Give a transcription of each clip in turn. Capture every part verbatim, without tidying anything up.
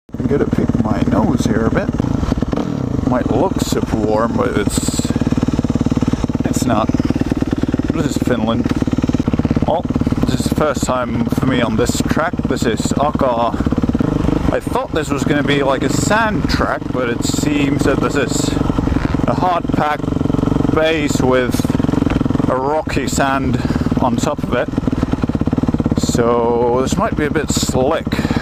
I'm gonna pick my nose here a bit. Might look super warm, but it's it's not. This is Finland. Oh, this is the first time for me on this track. This is Aka. I thought this was going to be like a sand track, but it seems that this is a hard-packed base with a rocky sand on top of it. So this might be a bit slick.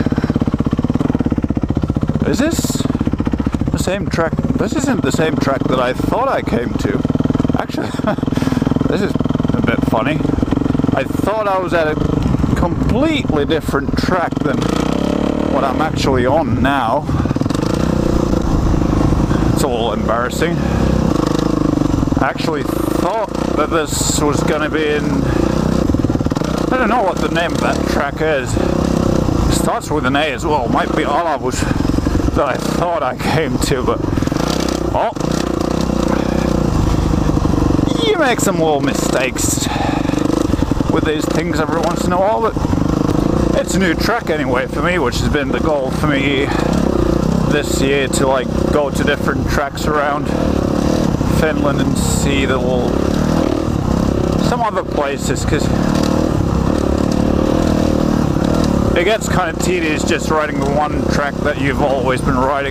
Is this the same track? This isn't the same track that I thought I came to. Actually, this is a bit funny. I thought I was at a completely different track than what I'm actually on now. It's a little embarrassing. I actually thought that this was going to be in... I don't know what the name of that track is. It starts with an A as well. It might be Alavus that I thought I came to, but... Oh! You make some little mistakes with these things every once in a while, but it's a new track anyway for me, which has been the goal for me this year, to like go to different tracks around Finland and see the little some other places, because it gets kind of tedious just riding the one track that you've always been riding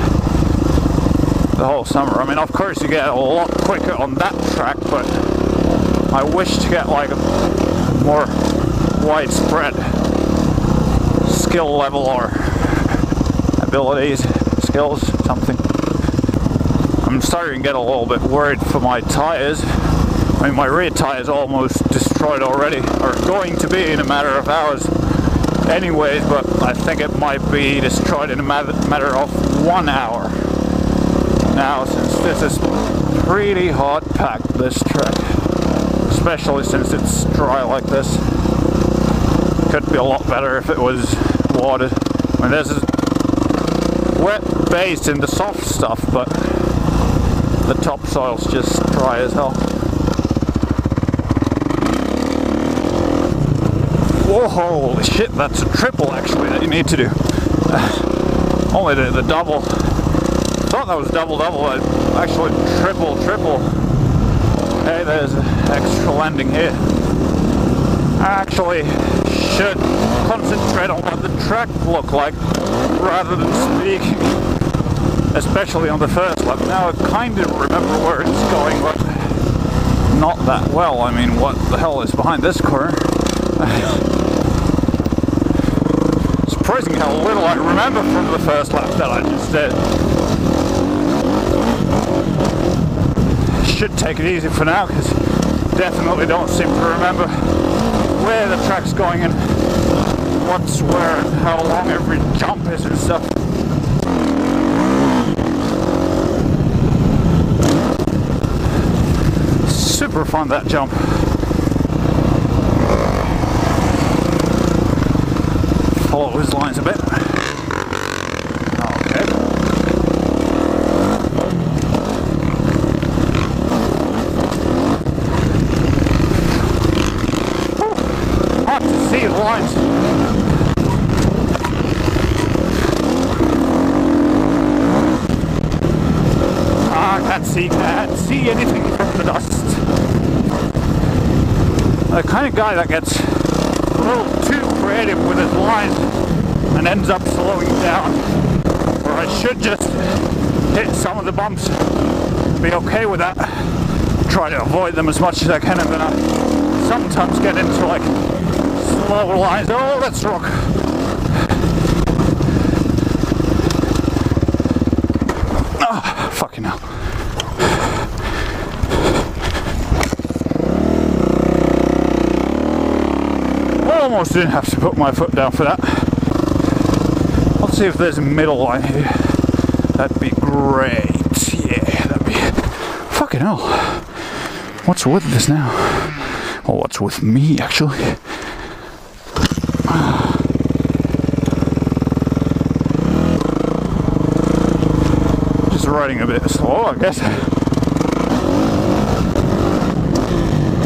the whole summer. I mean, of course you get a lot quicker on that track, but I wish to get like a more widespread skill level or abilities, skills, something. I'm starting to get a little bit worried for my tires. I mean, my rear tire is almost destroyed already, or going to be in a matter of hours anyways, but I think it might be destroyed in a matter of one hour now, since this is pretty hard packed, this track, especially since it's dry like this. Could be a lot better if it was watered. I mean, this is wet based in the soft stuff, but the topsoil's just dry as hell. Whoa, holy shit, that's a triple actually that you need to do. Only the, the double. I thought that was double double, but actually triple triple. Hey, there's an extra landing here. I actually should concentrate on what the track looked like rather than speaking, especially on the first lap. Now I kind of remember where it's going, but not that well. I mean, what the hell is behind this corner? Surprising how little I remember from the first lap that I just did. Should take it easy for now, because definitely don't seem to remember where the track's going and what's where and how long every jump is and stuff. Super fun, that jump. Follow his lines a bit. Okay. Hard to see the lines. Ah, I can't see, can't see anything from the dust. The kind of guy that gets a little too creative with his lines and ends up slowing down, or I should just hit some of the bumps, be okay with that, try to avoid them as much as I can, and then I sometimes get into like slow lines. Oh, let's rock. Oh, fucking hell. Almost didn't have to put my foot down for that. Let's see if there's a middle line here. That'd be great. Yeah, that'd be... Fucking hell. What's with this now? Well, what's with me, actually? Just riding a bit slow, I guess.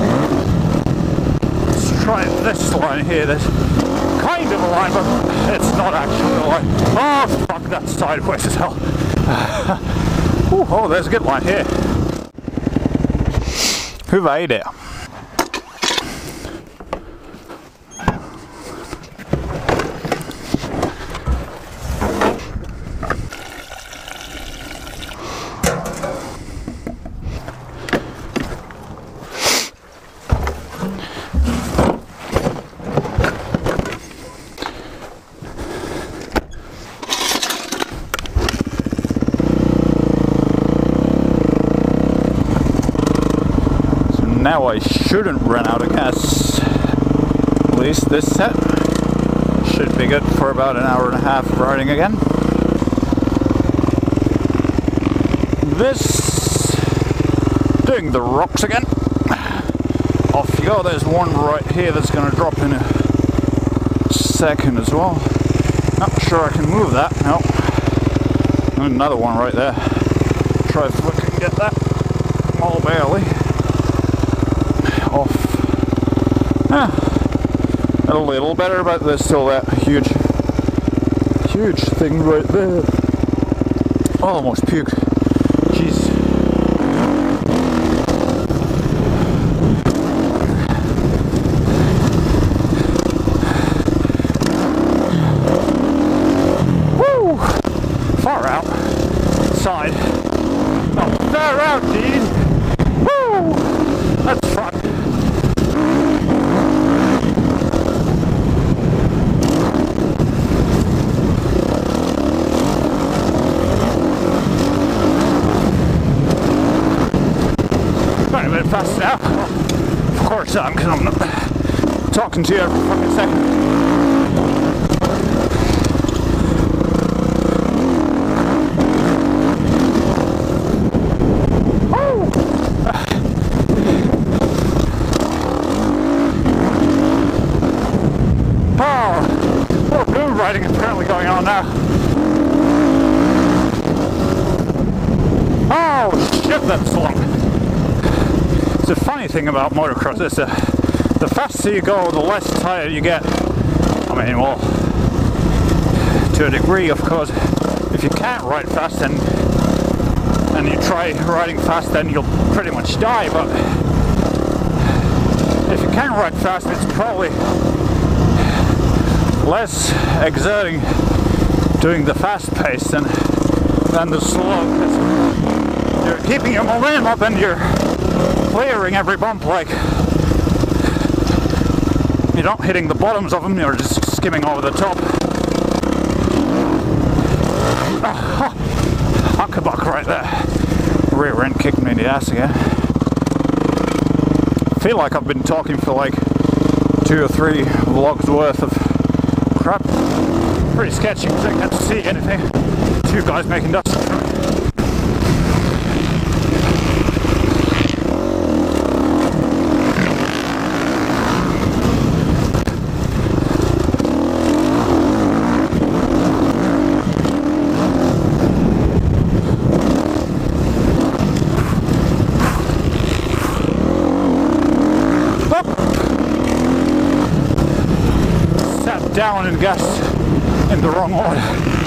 Try this line here. There's kind of a line, but it's not actually a line. Oh fuck, that's sideways as hell. Ooh, oh, there's a good line here. Hur är det? Now I shouldn't run out of gas. At least this set should be good for about an hour and a half of riding again. This, doing the rocks again. Off you go. There's one right here that's going to drop in a second as well. Not sure I can move that. No. Another one right there. Try if we can get that. Oh, barely. Off. Ah, a little better, but there's still that huge, huge thing right there. Almost puked. Jeez. Woo! Far out. Side. Oh, far out, dude. Woo! That's fun. A bit fast now. Of course I am, because I'm not talking to you every fucking second. Oh! Oh! Oh, boom riding apparently going on now. Oh shit, that's long. The funny thing about motocross is that the faster you go, the less tired you get. I mean, well, to a degree, of course. If you can't ride fast and and you try riding fast, then you'll pretty much die. But if you can ride fast, it's probably less exerting doing the fast pace than than the slow. You're keeping your momentum up and you're clearing every bump, like you're not hitting the bottoms of them, you're just skimming over the top. Ah, huckabuck right there. Rear end kicked me in the ass again. I feel like I've been talking for like two or three vlogs worth of crap. Pretty sketchy because I can't see anything. Two guys making dust. Down and gas in the wrong order.